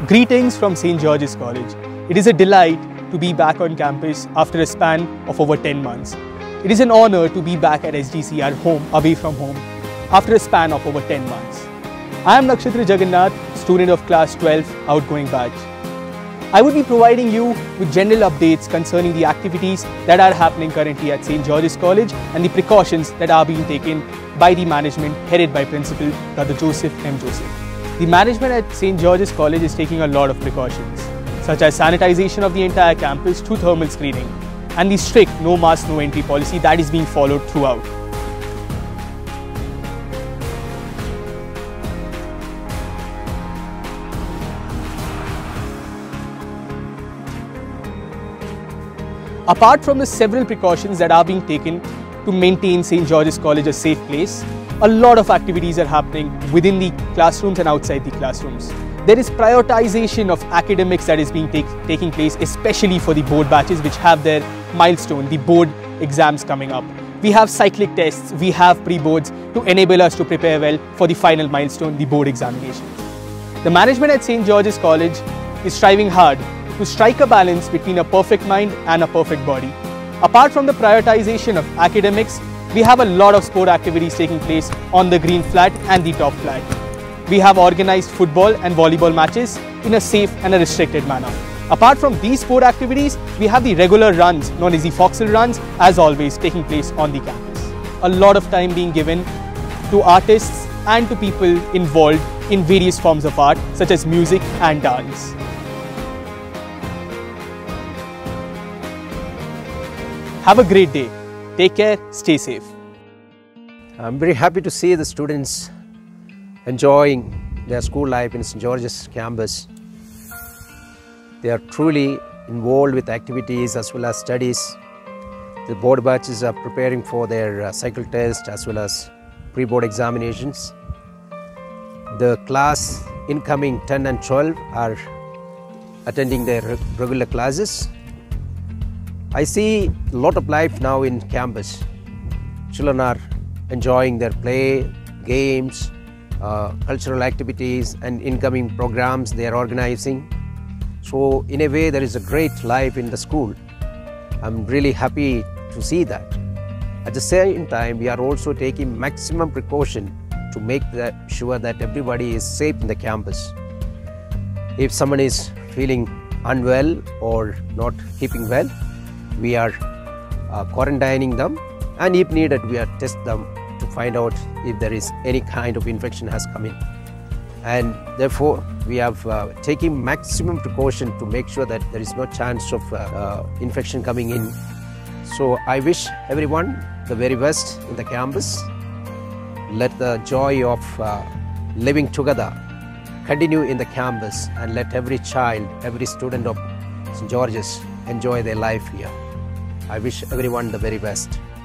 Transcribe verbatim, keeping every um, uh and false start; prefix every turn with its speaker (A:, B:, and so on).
A: Greetings from Saint George's College. It is a delight to be back on campus after a span of over ten months. It is an honor to be back at S G C, our home, away from home, after a span of over ten months. I am Nakshatra Jagannath, student of class twelve, outgoing batch. I would be providing you with general updates concerning the activities that are happening currently at Saint George's College and the precautions that are being taken by the management headed by Principal Doctor Joseph M. Joseph. The management at Saint George's College is taking a lot of precautions, such as sanitization of the entire campus through thermal screening and the strict no mask, no entry policy that is being followed throughout. Apart from the several precautions that are being taken to maintain Saint George's College a safe place, a lot of activities are happening within the classrooms and outside the classrooms. There is prioritization of academics that is being take, taking place, especially for the board batches which have their milestone, the board exams coming up. We have cyclic tests, we have pre-boards to enable us to prepare well for the final milestone, the board examinations. The management at Saint George's College is striving hard to strike a balance between a perfect mind and a perfect body. Apart from the prioritization of academics, we have a lot of sport activities taking place on the green flat and the top flat. We have organized football and volleyball matches in a safe and a restricted manner. Apart from these sport activities, we have the regular runs known as the Foxhole runs, as always taking place on the campus. A lot of time being given to artists and to people involved in various forms of art such as music and dance. Have a great day. Take care, stay safe.
B: I'm very happy to see the students enjoying their school life in Saint George's campus. They are truly involved with activities as well as studies. The board batches are preparing for their uh, cycle test as well as pre-board examinations. The class incoming ten and twelve are attending their regular classes. I see a lot of life now in campus. Children are enjoying their play, games, uh, cultural activities and incoming programs they are organizing. So in a way there is a great life in the school. I'm really happy to see that. At the same time, we are also taking maximum precaution to make that sure that everybody is safe in the campus. If someone is feeling unwell or not keeping well, we are uh, quarantining them, and if needed we are test them to find out if there is any kind of infection has come in. And therefore we have uh, taken maximum precaution to make sure that there is no chance of uh, uh, infection coming in. So I wish everyone the very best in the campus. Let the joy of uh, living together continue in the campus, and let every child, every student of Saint George's enjoy their life here. I wish everyone the very best.